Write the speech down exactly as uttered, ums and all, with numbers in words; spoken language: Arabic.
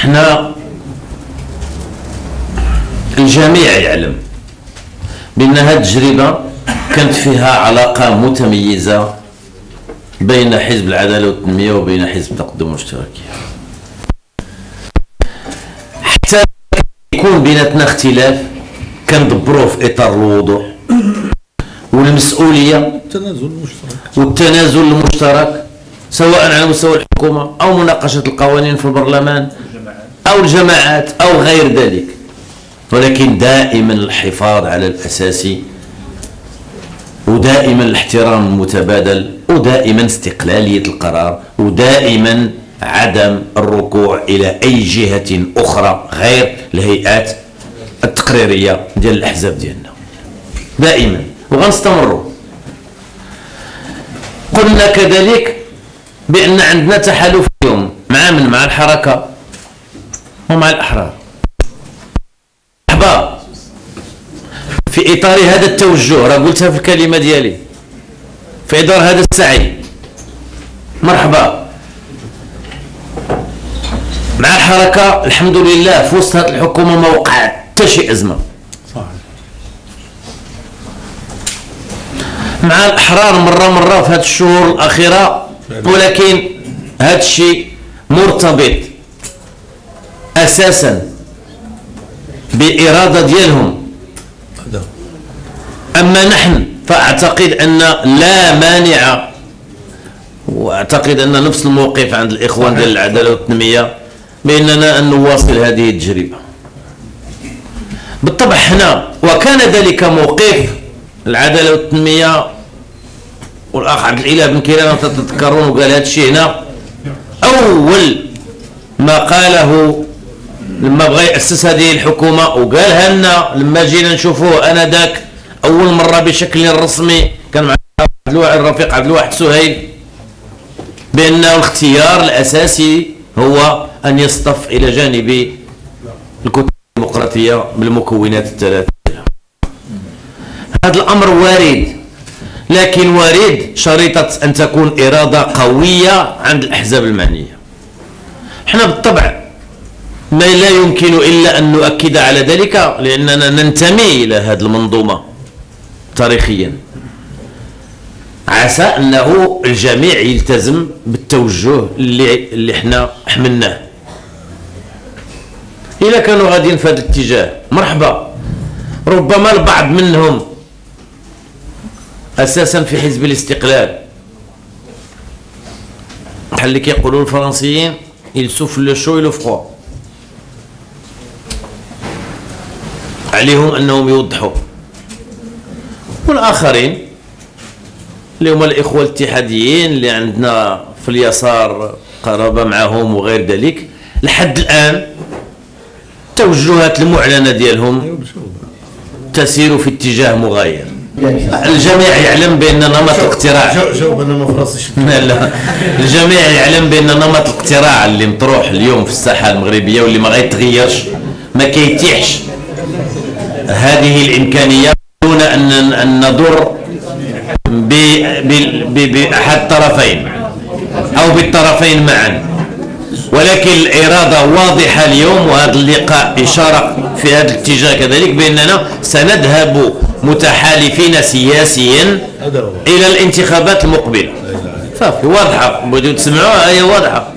احنا الجميع يعلم بأن هذه التجربة كانت فيها علاقة متميزة بين حزب العدالة والتنمية وبين حزب التقدم والاشتراكية، حتى يكون بيناتنا اختلاف كندبروه في إطار الوضوح والمسؤولية والتنازل المشترك، سواء على مستوى الحكومة أو مناقشة القوانين في البرلمان أو الجماعات أو غير ذلك، ولكن دائما الحفاظ على الأساسي، ودائما الاحترام المتبادل، ودائما استقلالية القرار، ودائما عدم الركوع إلى أي جهة أخرى غير الهيئات التقريرية ديال الأحزاب ديالنا دائما، وغنستمروا. قلنا كذلك بأن عندنا تحالف اليوم مع من؟ مع الحركة ومع الأحرار. مرحبا في إطار هذا التوجه، راه قلتها في الكلمة ديالي، في إطار هذا السعي، مرحبا مع الحركة. الحمد لله في وسط هذه الحكومة ما وقع حتى شي أزمة. مع الأحرار مرة مرة في هذه الشهور الأخيرة، ولكن هذا الشيء مرتبط أساسا بالإرادة ديالهم. أما نحن فأعتقد أن لا مانع، وأعتقد أن نفس الموقف عند الإخوان ديال العدالة والتنمية، بأننا أن نواصل هذه التجربة. بالطبع حنا وكان ذلك موقف العدالة والتنمية، والأخ عبد الإله بن كيران تتذكرون وقال هذا الشيء هنا أول ما قاله لما بغى يأسس هذه الحكومة، وقالها لنا لما جينا نشوفوه أنذاك أول مرة بشكل رسمي، كان مع الرفيق عبد الواحد سهيل، بأن الاختيار الأساسي هو أن يصطف إلى جانب الكتل الديمقراطية بالمكونات الثلاثة. هذا الأمر وارد، لكن وارد شريطة أن تكون إرادة قوية عند الأحزاب المعنية. احنا بالطبع ما لا يمكن إلا أن نؤكد على ذلك، لأننا ننتمي إلى هذه المنظومة تاريخيا. عسى أنه الجميع يلتزم بالتوجه اللي اللي احنا حملناه. إذا كانوا غاديين في هذا الاتجاه مرحبا. ربما البعض منهم أساسا في حزب الاستقلال، بحال اللي كيقولوا الفرنسيين il souffle le chaud et le froid، عليهم أنهم يوضحوا. والآخرين اللي هما الإخوة الاتحاديين اللي عندنا في اليسار قرابة معهم وغير ذلك، لحد الآن التوجهات المعلنة ديالهم تسير في اتجاه مغاير. الجميع يعلم بأن نمط الاقتراع جاوب انا ما فراسيش. لا، الجميع يعلم بأن نمط الاقتراع اللي مطروح اليوم في الساحة المغربية واللي ما غيتغيرش ما كيتيحش هذه الإمكانية دون أن أن نضر بأحد الطرفين أو بالطرفين معا. ولكن الإرادة واضحة اليوم، وهذا اللقاء إشارة في هذا الاتجاه كذلك، بأننا سنذهب متحالفين سياسيا إلى الانتخابات المقبلة. صافي واضحة، بدو تسمعوها هي واضحة.